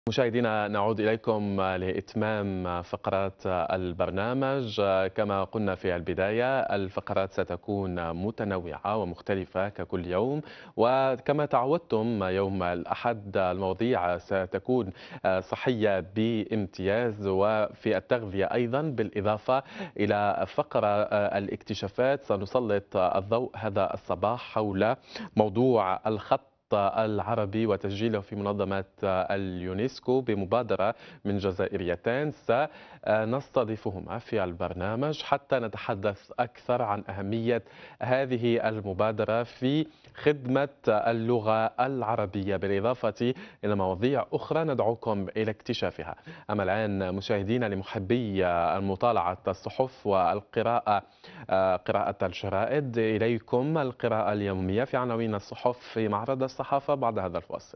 مشاهدينا نعود إليكم لإتمام فقرات البرنامج. كما قلنا في البداية الفقرات ستكون متنوعة ومختلفة ككل يوم، وكما تعودتم يوم الأحد المواضيع ستكون صحية بامتياز، وفي التغذية أيضا، بالإضافة إلى فقرة الاكتشافات سنسلط الضوء هذا الصباح حول موضوع الخط العربي وتسجيله في منظمة اليونسكو بمبادرة من جزائريتان سنستضيفهما في البرنامج حتى نتحدث أكثر عن أهمية هذه المبادرة في خدمة اللغة العربية، بالإضافة إلى مواضيع أخرى ندعوكم إلى اكتشافها. أما الآن مشاهدينا لمحبي مطالعة الصحف والقراءة، قراءة الجرائد، إليكم القراءة اليومية في عناوين الصحف في معرض الصحافة بعد هذا الفاصل.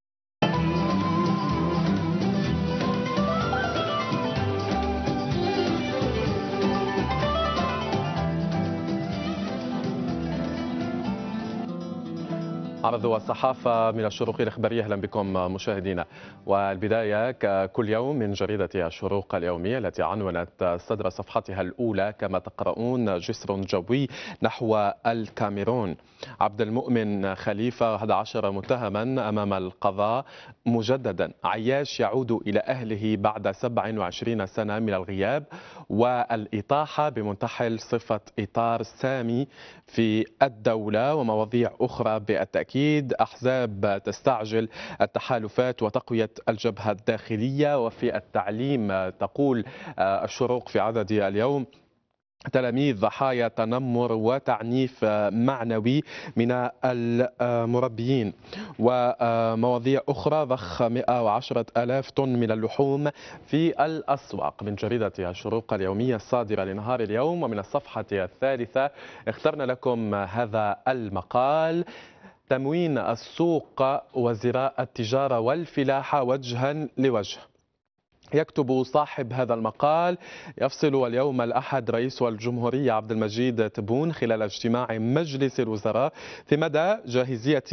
عرض الصحافة من الشروق الإخبارية، أهلا بكم مشاهدينا. والبداية ككل يوم من جريدة الشروق اليومية التي عنونت صدر صفحتها الأولى كما تقرؤون: جسر جوي نحو الكاميرون، عبد المؤمن خليفة 11 متهما أمام القضاء مجددا، عياش يعود إلى أهله بعد 27 سنة من الغياب، والإطاحة بمنتحل صفة إطار سامي في الدولة، ومواضيع أخرى بالتأكيد. أحزاب تستعجل التحالفات وتقوية الجبهة الداخلية. وفي التعليم تقول الشروق في عدد اليوم: تلاميذ ضحايا تنمر وتعنيف معنوي من المربيين. ومواضيع أخرى: ضخ 110 ألاف طن من اللحوم في الأسواق، من جريدة الشروق اليومية الصادرة لنهار اليوم. ومن الصفحة الثالثة اخترنا لكم هذا المقال: تموين السوق وزراء التجارة والفلاحة وجها لوجه. يكتب صاحب هذا المقال: يفصل اليوم الأحد رئيس الجمهورية عبد المجيد تبون خلال اجتماع مجلس الوزراء في مدى جاهزية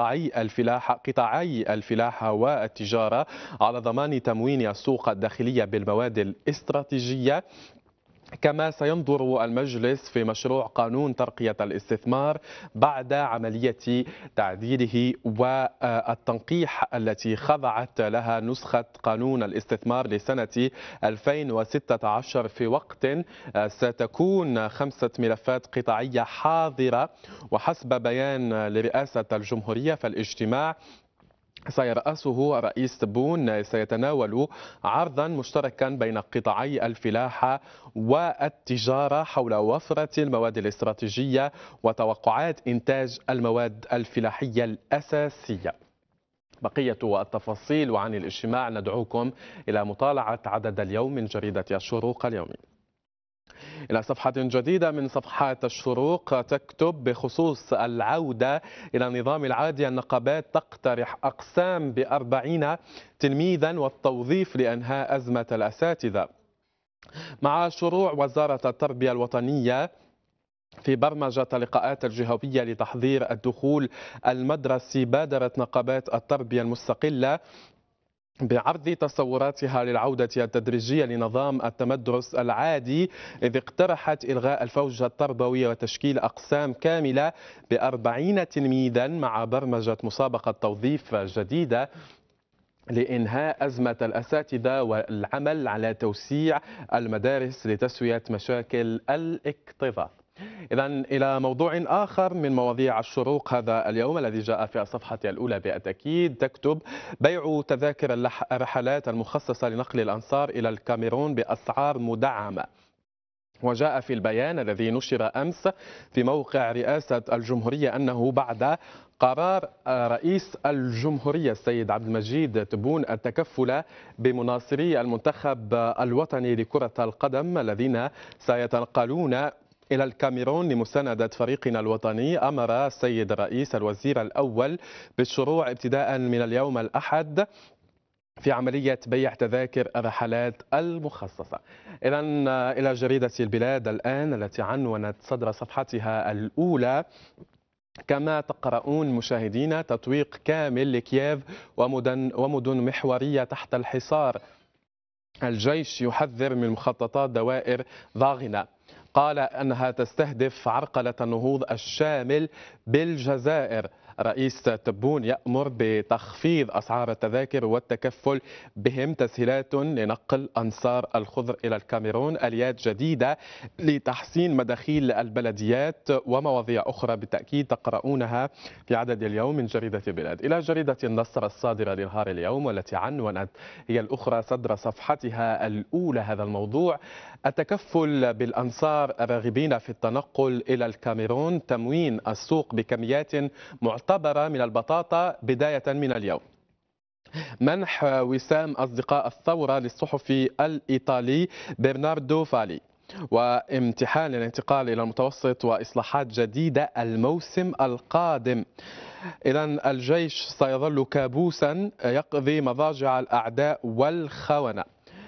قطاعي الفلاحة والتجارة على ضمان تموين السوق الداخلية بالمواد الاستراتيجية. كما سينظر المجلس في مشروع قانون ترقية الاستثمار بعد عملية تعديله والتنقيح التي خضعت لها نسخة قانون الاستثمار لسنة 2016 في وقت ستكون 5 ملفات قطاعية حاضرة. وحسب بيان لرئاسة الجمهورية فالاجتماع سيرأسه الرئيس تبون سيتناول عرضا مشتركا بين قطاعي الفلاحة والتجارة حول وفرة المواد الاستراتيجية وتوقعات إنتاج المواد الفلاحية الأساسية. بقية التفاصيل وعن الاجتماع ندعوكم إلى مطالعة عدد اليوم من جريدة الشروق اليومي. إلى صفحة جديدة من صفحات الشروق تكتب بخصوص العودة إلى النظام العادي: النقابات تقترح أقسام ب40 تلميذا والتوظيف لإنهاء أزمة الأساتذة. مع شروع وزارة التربية الوطنية في برمجة اللقاءات الجهوية لتحضير الدخول المدرسي، بادرت نقابات التربية المستقلة بعرض تصوراتها للعودة التدريجية لنظام التمدرس العادي، إذ اقترحت إلغاء الفوج التربوي وتشكيل أقسام كاملة ب40 تلميذا مع برمجة مسابقة توظيف جديدة لإنهاء أزمة الأساتذة والعمل على توسيع المدارس لتسوية مشاكل الاكتظاظ. إذا إلى موضوع آخر من مواضيع الشروق هذا اليوم الذي جاء في الصفحة الأولى بالتأكيد. تكتب: بيع تذاكر الرحلات المخصصة لنقل الأنصار إلى الكاميرون بأسعار مدعمة. وجاء في البيان الذي نشر أمس في موقع رئاسة الجمهورية أنه بعد قرار رئيس الجمهورية السيد عبد المجيد تبون التكفل بمناصري المنتخب الوطني لكرة القدم الذين سيتنقلون إلى الكاميرون لمساندة فريقنا الوطني، أمر السيد الرئيس الوزير الأول بالشروع ابتداء من اليوم الأحد في عملية بيع تذاكر الرحلات المخصصة. إذا إلى جريدة البلاد الآن التي عنونت صدر صفحتها الأولى كما تقرؤون مشاهدينا تطويق كامل لكييف ومدن محورية تحت الحصار. الجيش يحذر من مخططات دوائر ضاغنة. قال أنها تستهدف عرقلة النهوض الشامل بالجزائر. رئيس تبون يأمر بتخفيض أسعار التذاكر والتكفل بهم، تسهيلات لنقل أنصار الخضر إلى الكاميرون، آليات جديدة لتحسين مداخيل البلديات ومواضيع أخرى بالتأكيد تقرؤونها في عدد اليوم من جريدة بلاد. إلى جريدة النصر الصادرة لنهار اليوم والتي عنونت هي الأخرى صدر صفحتها الأولى هذا الموضوع: التكفل بالأنصار الراغبين في التنقل إلى الكاميرون، تموين السوق بكميات معتبرة من البطاطا بداية من اليوم. منح وسام أصدقاء الثورة للصحفي الإيطالي برناردو فالي. وامتحان للانتقال إلى المتوسط وإصلاحات جديدة الموسم القادم. إذا الجيش سيظل كابوسا يقضي مضاجع الأعداء والخونة.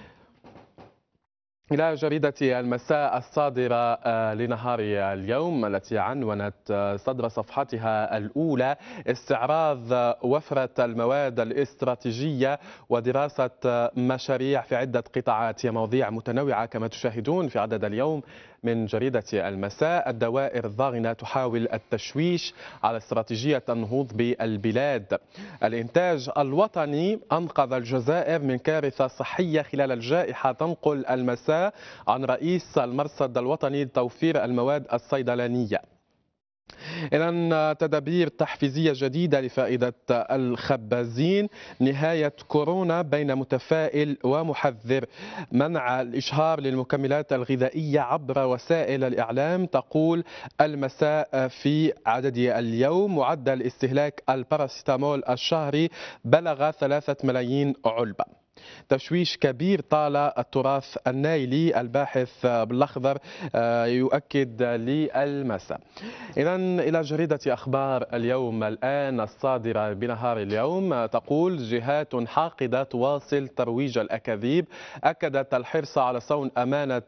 إلى جريدة المساء الصادرة لنهار اليوم التي عنونت صدر صفحتها الأولى: استعراض وفرة المواد الاستراتيجية ودراسة مشاريع في عدة قطاعات. هي مواضيع متنوعة كما تشاهدون في عدد اليوم من جريدة المساء. الدوائر الضاغنة تحاول التشويش على استراتيجية النهوض بالبلاد. الإنتاج الوطني أنقذ الجزائر من كارثة صحية خلال الجائحة. تنقل المساء عن رئيس المرصد الوطني لتوفير المواد الصيدلانية. إذن تدابير تحفيزية جديدة لفائدة الخبازين. نهاية كورونا بين متفائل ومحذر. منع الإشهار للمكملات الغذائية عبر وسائل الإعلام. تقول المساء في عدد اليوم: معدل استهلاك الباراسيتامول الشهري بلغ 3 ملايين علبة. تشويش كبير طال التراث النايلي. الباحث بالأخضر يؤكد للمساء. إذا إلى جريدة أخبار اليوم الآن الصادرة بنهار اليوم، تقول جهات حاقدة تواصل ترويج الأكاذيب. أكدت الحرص على صون أمانة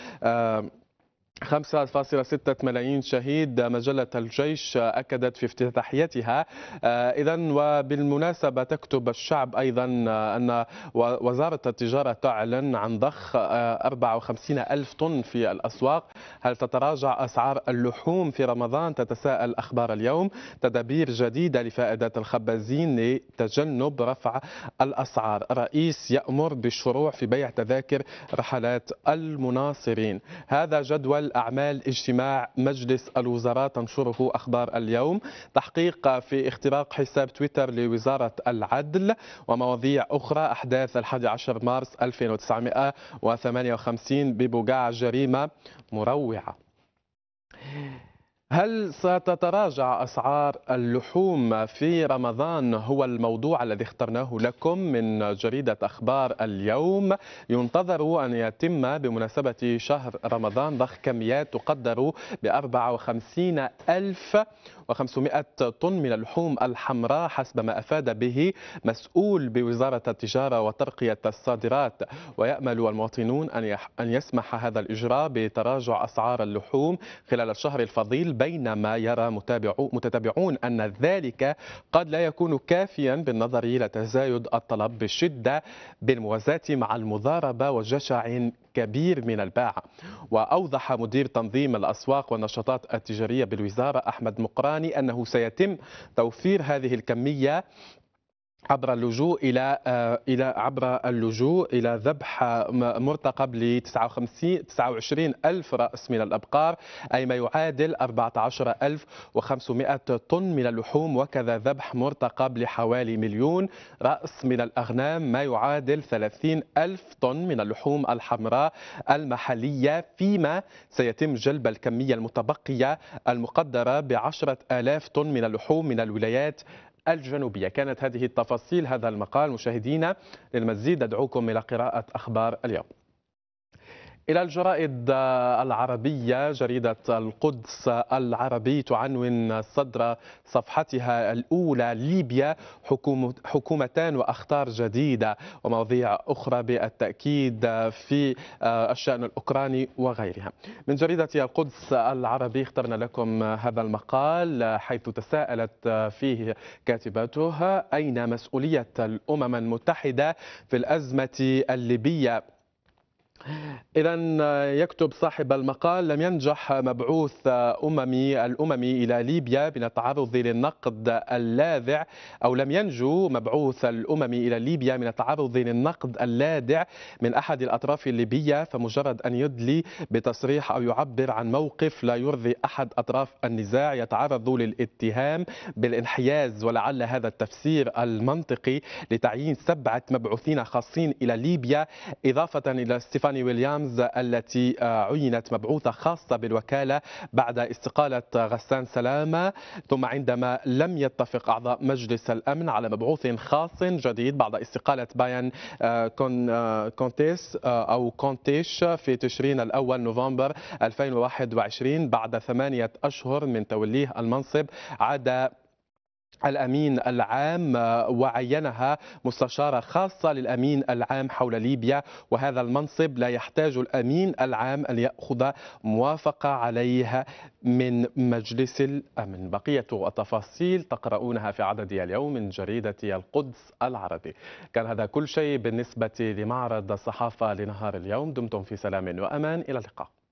5.6 ملايين شهيد. مجلة الجيش أكدت في افتتاحيتها. إذا وبالمناسبة تكتب الشعب أيضا أن وزارة التجارة تعلن عن ضخ 54 ألف طن في الأسواق. هل تتراجع أسعار اللحوم في رمضان؟ تتساءل أخبار اليوم. تدابير جديدة لفائدة الخبازين لتجنب رفع الأسعار. الرئيس يأمر بالشروع في بيع تذاكر رحلات المناصرين. هذا جدول أعمال اجتماع مجلس الوزراء تنشره أخبار اليوم. تحقيق في اختراق حساب تويتر لوزارة العدل. ومواضيع أخرى: أحداث 11 مارس 1958 ببقاع، جريمة مروعة. هل ستتراجع أسعار اللحوم في رمضان؟ هو الموضوع الذي اخترناه لكم من جريدة أخبار اليوم. ينتظر أن يتم بمناسبة شهر رمضان ضخ كميات تقدر ب 54,500 طن من اللحوم الحمراء حسب ما أفاد به مسؤول بوزارة التجارة وترقية الصادرات. ويأمل المواطنون أن يسمح هذا الإجراء بتراجع أسعار اللحوم خلال الشهر الفضيل، بينما يرى متتبعون أن ذلك قد لا يكون كافيا بالنظر إلى تزايد الطلب بشدة بالموازاة مع المضاربة وجشع كبير من الباعة. وأوضح مدير تنظيم الأسواق والنشاطات التجارية بالوزارة أحمد مقراني أنه سيتم توفير هذه الكمية عبر اللجوء إلى ذبح مرتقب ل 29 ألف رأس من الأبقار، أي ما يعادل 14,500 طن من اللحوم، وكذا ذبح مرتقب لحوالي مليون رأس من الأغنام، ما يعادل 30 ألف طن من اللحوم الحمراء المحلية، فيما سيتم جلب الكمية المتبقية المقدرة ب10,000 طن من اللحوم من الولايات الجنوبية. كانت هذه التفاصيل هذا المقال مشاهدينا. للمزيد أدعوكم إلى قراءة أخبار اليوم. إلى الجرائد العربية، جريدة القدس العربي تعنون صدر صفحتها الأولى: ليبيا حكومتان وأخطار جديدة، ومواضيع أخرى بالتأكيد في الشأن الأوكراني وغيرها. من جريدة القدس العربي اخترنا لكم هذا المقال، حيث تساءلت فيه كاتبته: أين مسؤولية الأمم المتحدة في الأزمة الليبية؟ إذا يكتب صاحب المقال: لم ينجح مبعوث الأمم إلى ليبيا من التعرض للنقد اللاذع، أو لم ينجو مبعوث الأمم إلى ليبيا من التعرض للنقد اللاذع من أحد الأطراف الليبية، فمجرد أن يدلي بتصريح أو يعبر عن موقف لا يرضي أحد أطراف النزاع يتعرض للاتهام بالانحياز. ولعل هذا التفسير المنطقي لتعيين 7 مبعوثين خاصين إلى ليبيا، إضافة إلى ستيفاني ويليامز التي عينت مبعوثة خاصة بالوكالة بعد استقالة غسان سلامة، ثم عندما لم يتفق أعضاء مجلس الأمن على مبعوث خاص جديد بعد استقالة بايان كونتيش في تشرين الأول نوفمبر 2021 بعد 8 أشهر من توليه المنصب، عاد الأمين العام وعينها مستشارة خاصة للأمين العام حول ليبيا، وهذا المنصب لا يحتاج الأمين العام أن يأخذ موافقة عليه من مجلس الأمن. بقية التفاصيل تقرؤونها في عدد اليوم من جريدة القدس العربي. كان هذا كل شيء بالنسبة لمعرض الصحافة لنهار اليوم. دمتم في سلام وأمان، إلى اللقاء.